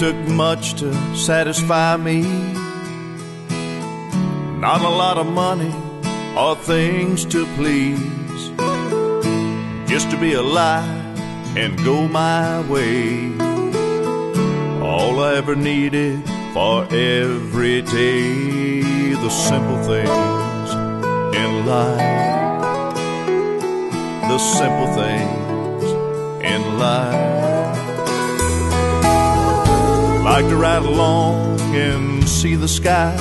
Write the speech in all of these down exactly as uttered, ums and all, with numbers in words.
took much to satisfy me. Not a lot of money or things to please, just to be alive and go my way. All I ever needed for every day, the simple things in life, the simple things in life. Like to ride along and see the sky,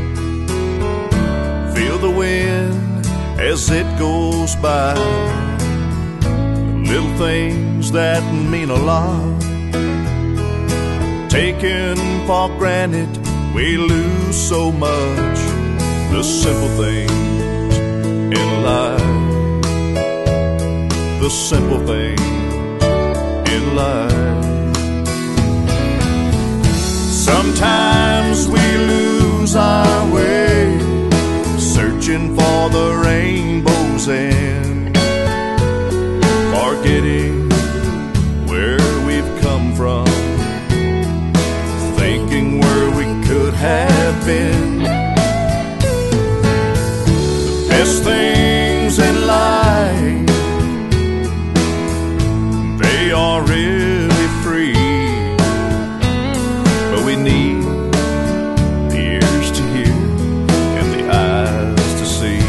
feel the wind as it goes by. Little things that mean a lot, taken for granted, we lose so much. The simple things in life, the simple things in life. Sometimes we lose our way, searching for the rainbow's end, forgetting where we've come from, thinking where we could have been. The best things in life, they are really free, but we need the ears to hear and the eyes to see.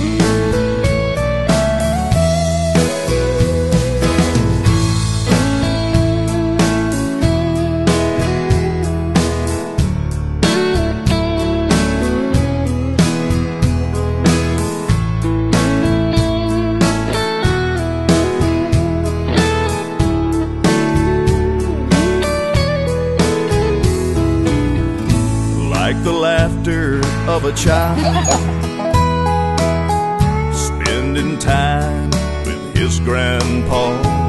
Like the laughter of a child, spending time with his grandpa,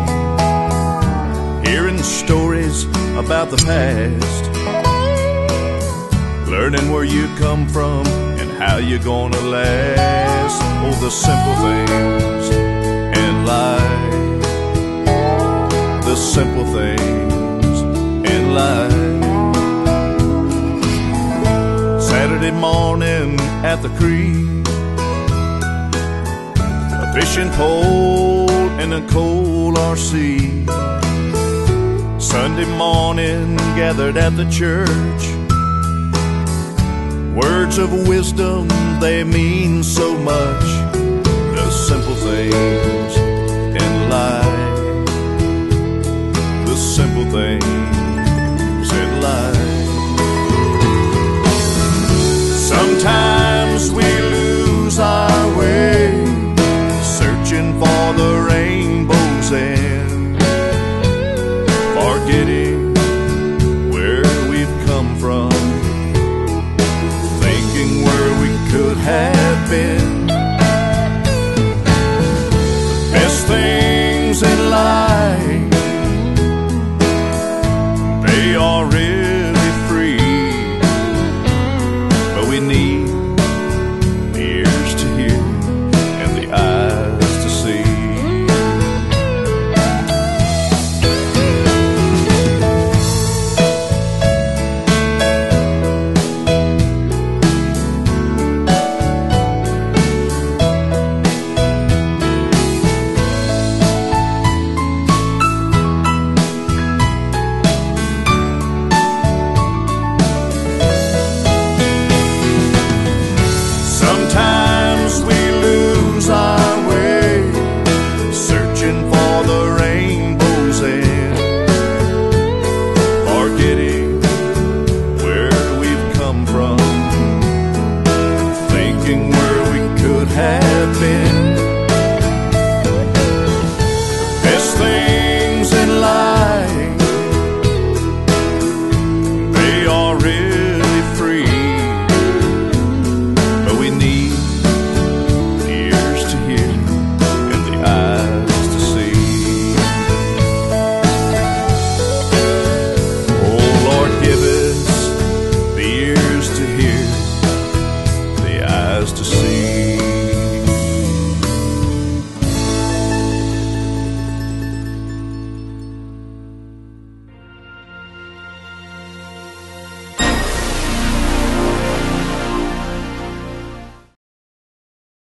hearing stories about the past, learning where you come from and how you're gonna last. Oh, the simple things in life, the simple things in life. Saturday morning at the creek, a fishing pole and a cold R C. Sunday morning gathered at the church, words of wisdom, they mean so much. The simple things in life, the simple things in life. Sometimes we lose our way, searching for the rainbow's end,